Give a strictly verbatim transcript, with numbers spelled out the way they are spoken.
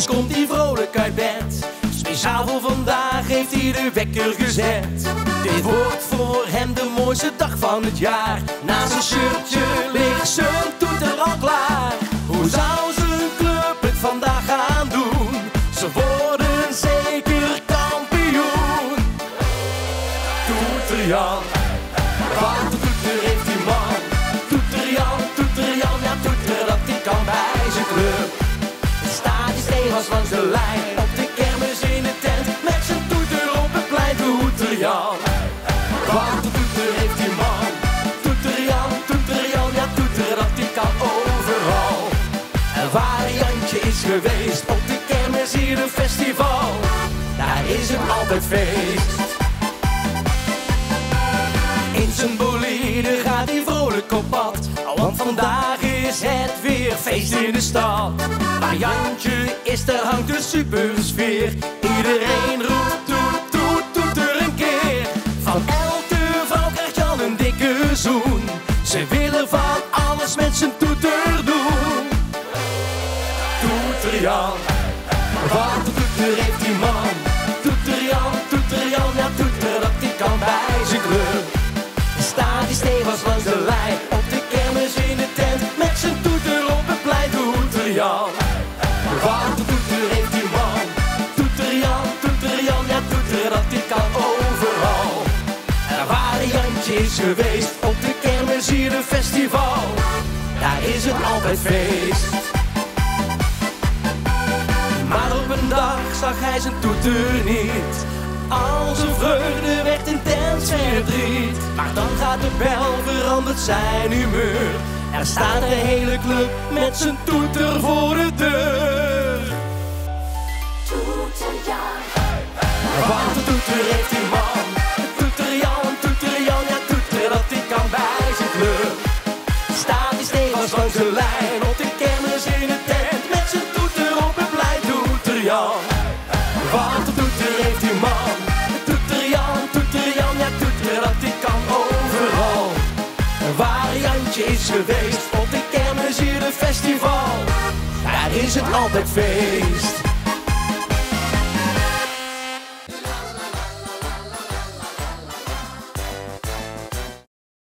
komt hij vrolijk uit bed. Speciaal voor vandaag heeft hij de wekker gezet. Dit wordt voor hem de mooiste dag van het jaar. Naast zijn shirtje ligt zijn toeter al klaar. Hoe zou zijn club het vandaag gaan doen? Ze worden zeker kampioen. Toeter Jan, wat een toeter heeft die man. Toeter Jan, toeter Jan, ja toeter dat hij kan bij zijn club. Het stadion stevast langs de lijn, op de kermis in de tent, met zijn toeter op het plein. Toeter Jan, wat een toeter heeft die man. Toeter Jan, toeter Jan, ja toeter dat hij kan overal. Een variantje is geweest op de kermis hier een festival. Daar is het altijd feest. In zijn bolide gaat hij vrolijk op pad, want vandaag is het weer feest in de stad. Waar Jantje is, daar hangt een supersfeer. Iedereen roept toet, toet, toeter een keer. Van elke vrouw krijgt Jan een dikke zoen. Ze willen van alles met zijn toeter doen. Toeter Jan, wat een toeter heeft die man. Toeter Jan, toeter Jan, ja toeter dat hij kan bij zijn club. Staat die stevast langs de lijn, op de kermis in de tent, met zijn toeter op het plein. Toeter Jan, wat een toeter heeft die man. Toeter Jan, toeter Jan, ja toeter dat hij kan overal. Een variantje is geweest op de kermis hier een festival. Daar is het altijd feest. Maar op een dag zag hij zijn toeter niet. Al zijn vreugde werd intens verdriet. Maar dan gaat de bel, verandert zijn humeur. Er staat de hele club met zijn toeter voor de deur. Toeter Jan, Wat een toeter heeft die man. Toeter Jan, toeter Jan, ja toeter dat hij kan bij zijn club. Staat hij stevast langs de lijn, op de kermis in de tent, met zijn toeter op het plein. Toeter Jan, wat een toeter heeft die man. Toeter Jan, toeter Jan, ja toeter dat hij kan overal. Een variantje is geweest op de kermis hier een festival. Daar is het altijd feest.